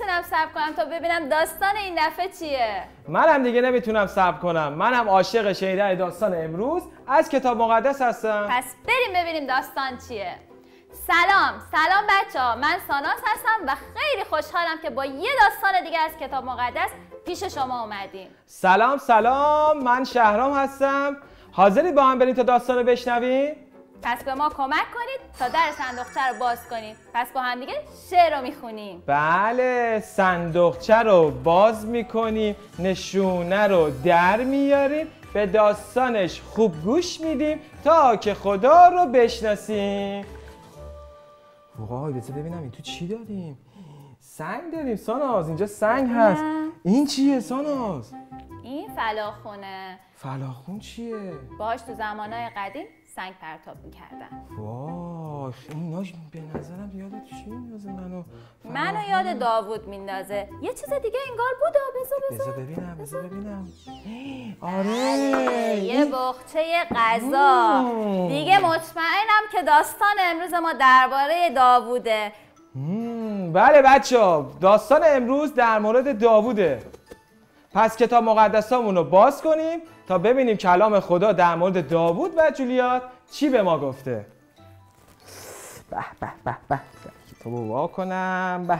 نمیتونم صبر کنم تا ببینم داستان این دفعه چیه. منم دیگه نمیتونم صبر کنم. منم عاشق شنیدن داستان امروز از کتاب مقدس هستم. پس بریم ببینیم داستان چیه. سلام بچه‌ها، من ساناز هستم و خیلی خوشحالم که با یه داستان دیگه از کتاب مقدس پیش شما اومدیم. سلام، من شهرام هستم. حاضری با هم بریم تا داستان رو بشنویم؟ پس به ما کمک کنید تا در صندوقچه رو باز کنیم. پس با هم دیگه شعر رو میخونیم. بله، صندوقچه رو باز میکنیم، نشونه رو در میاریم، به داستانش خوب گوش میدیم تا که خدا رو بشناسیم. وای، بذار ببینم این تو چی داریم؟ سنگ داریم ساناز، اینجا سنگ هست. این چیه ساناز؟ این فلاخونه. فلاخون چیه؟ باهاش تو زمانهای قدیم سنگ پرتاب میکردن. وای، ایناش به نظرم یاد چی میندازه منو یاد داوود میندازه. یه چیز دیگه انگار بوده. بذار ببینم. آره، یه بخچه غذا. دیگه مطمئنم که داستان امروز ما درباره داووده. بله بچه‌ها، داستان امروز در مورد داووده. پس کتاب مقدسامون رو باز کنیم تا ببینیم کلام خدا در مورد داوود و جولیات چی به ما گفته. به کتابو وا کنم.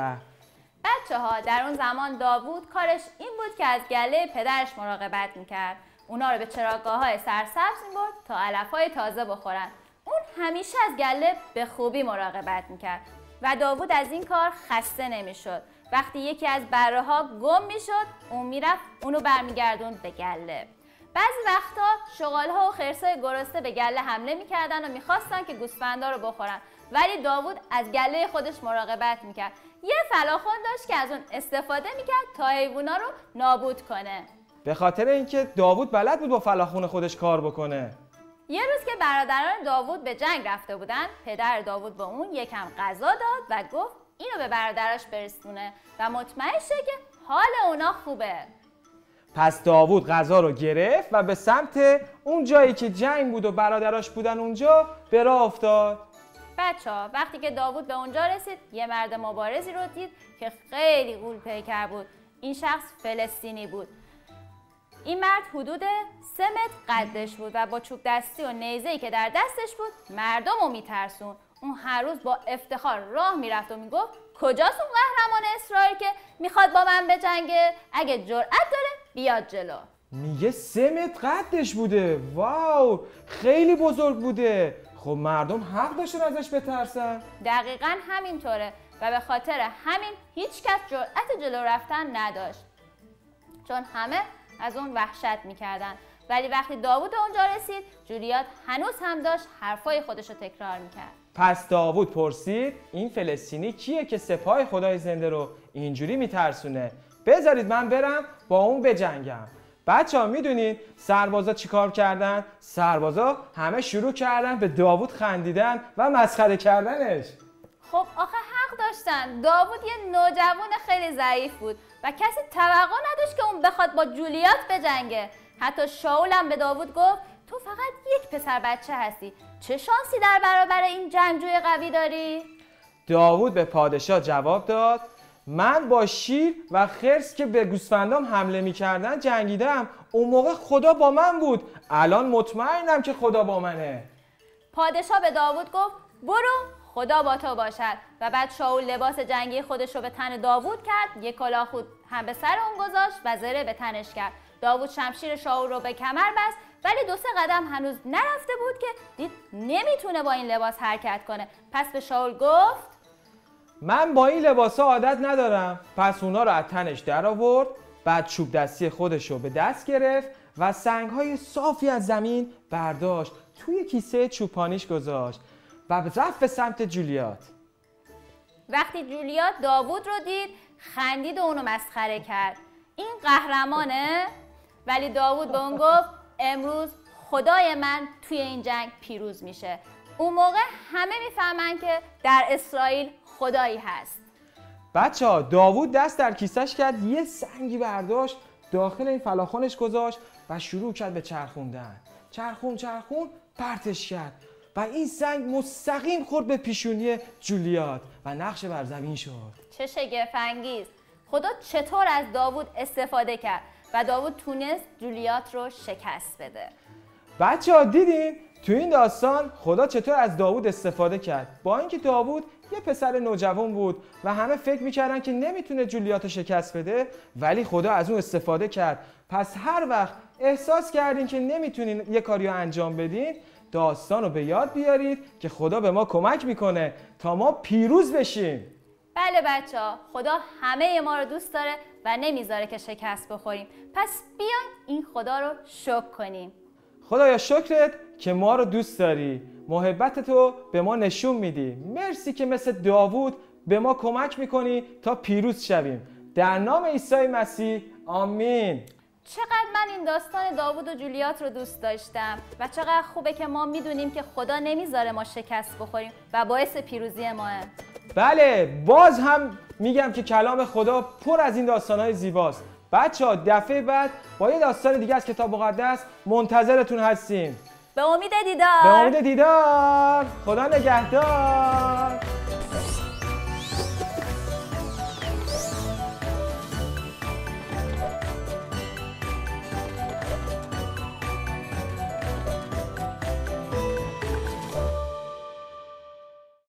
بچه‌ها، در اون زمان داوود کارش این بود که از گله پدرش مراقبت میکرد. اونا رو به چراگاه‌های سرسبز می‌برد تا علف‌های تازه بخورن. اون همیشه از گله به خوبی مراقبت میکرد و داوود از این کار خسته نمیشد. وقتی یکی از بره‌ها گم میشد، اون میرفت اونو برمیگردوند به گله. بعضی وقتا شغال‌ها و خرسای گرسنه به گله حمله میکردن و میخواستن که گوسفندا رو بخورن، ولی داوود از گله خودش مراقبت میکرد. یه فلاخون داشت که از اون استفاده میکرد تا حیوونا رو نابود کنه. به خاطر اینکه داوود بلد بود با فلاخون خودش کار بکنه. یه روز که برادران داوود به جنگ رفته بودن، پدر داوود به اون یکم غذا داد و گفت اینو به برادراش برسونه و مطمئن شه که حال اونا خوبه. پس داوود غذا رو گرفت و به سمت اون جایی که جنگ بود و برادراش بودن اونجا به راه افتاد. بچه‌ها، وقتی که داوود به اونجا رسید، یه مرد مبارزی رو دید که خیلی غول پیکر بود. این شخص فلسطینی بود. این مرد حدود 3 متر قدش بود و با چوب دستی و نیزه‌ای که در دستش بود مردم رو میترسون. اون هر روز با افتخار راه میرفت و میگفت کجاست اون قهرمان اسرائیل که میخواد با من بجنگه؟ اگه جرأت داره بیاد جلو. میگه 3 متر قدش بوده. واو، خیلی بزرگ بوده. خب مردم حق داشتن ازش بترسن. دقیقاً همینطوره و به خاطر همین هیچ کس جرأت جلو رفتن نداشت، چون همه از اون وحشت میکردن. ولی وقتی داوود اونجا رسید، جولیات هنوز هم داشت حرفای خودش رو تکرار میکرد. پس داوود پرسید این فلسطینی کیه که سپاه خدای زنده رو اینجوری میترسونه؟ بذارید من برم با اون بجنگم. بچه‌ها میدونید سربازا چیکار کردن؟ سربازا همه شروع کردن به داوود خندیدن و مسخره کردنش. خب آخه حق داشتن. داوود یه نوجوان خیلی ضعیف بود و کسی توقع نداشت که اون بخواد با جولیات بجنگه. حتی شاول هم به داوود گفت تو فقط یک پسر بچه هستی، چه شانسی در برابر این جنگجوی قوی داری؟ داوود به پادشاه جواب داد من با شیر و خرس که به گوسفندام حمله می‌کردن جنگیدم. اون موقع خدا با من بود. الان مطمئنم که خدا با منه. پادشاه به داوود گفت برو، خدا با تو باشد. و بعد شاول لباس جنگی خودش رو به تن داوود کرد، یک کلاه خود هم به سر اون گذاشت و زره به تنش کرد. داوود شمشیر شاول رو به کمر بست، ولی 2-3 قدم هنوز نرفته بود که دید نمیتونه با این لباس حرکت کنه. پس به شاول گفت من با این لباسا عادت ندارم. پس اونا رو از تنش در آورد. بعد چوب دستی خودش رو به دست گرفت و سنگ‌های صافی از زمین برداشت، توی کیسه چوپانیش گذاشت و رفت به سمت جولیات. وقتی جولیات داوود رو دید، خندید و اونو مسخره کرد. این قهرمانه؟ ولی داوود به اون گفت امروز خدای من توی این جنگ پیروز میشه. اون موقع همه میفهمن که در اسرائیل خدایی هست. بچه‌ها، داوود دست در کیسش کرد، یه سنگی برداشت، داخل این فلاخونش گذاشت و شروع کرد به چرخوندن. چرخون پرتش کرد و این سنگ مستقیم خورد به پیشونی جولیات و نقش بر زمین شد. چه شگفت‌انگیز! خدا چطور از داوود استفاده کرد و داوود تونست جولیات رو شکست بده. بچه‌ها دیدین تو این داستان خدا چطور از داوود استفاده کرد؟ با اینکه داوود یه پسر نوجوان بود و همه فکر میکردن که نمیتونه جولیات رو شکست بده، ولی خدا از اون استفاده کرد. پس هر وقت احساس کردین که نمیتونین یه کاری رو انجام بدین، داستان رو به یاد بیارید که خدا به ما کمک میکنه تا ما پیروز بشیم. بله بچه‌ها، خدا همه ما رو دوست داره و نمیذاره که شکست بخوریم. پس بیاین این خدا رو شکر کنیم. خدایا شکرت که ما رو دوست داری، محبت تو به ما نشون میدی. مرسی که مثل داوود به ما کمک میکنی تا پیروز شویم. در نام عیسی مسیح آمین. چقدر من این داستان داوود و جولیات رو دوست داشتم و چقدر خوبه که ما میدونیم که خدا نمیذاره ما شکست بخوریم و باعث پیروزی ماه. بله، باز هم میگم که کلام خدا پر از این داستانهای زیباست. بچه‌ها دفعه بعد با یه داستان دیگه از کتاب مقدس منتظرتون هستیم. به امید دیدار. به امید دیدار. خدا نگهدار.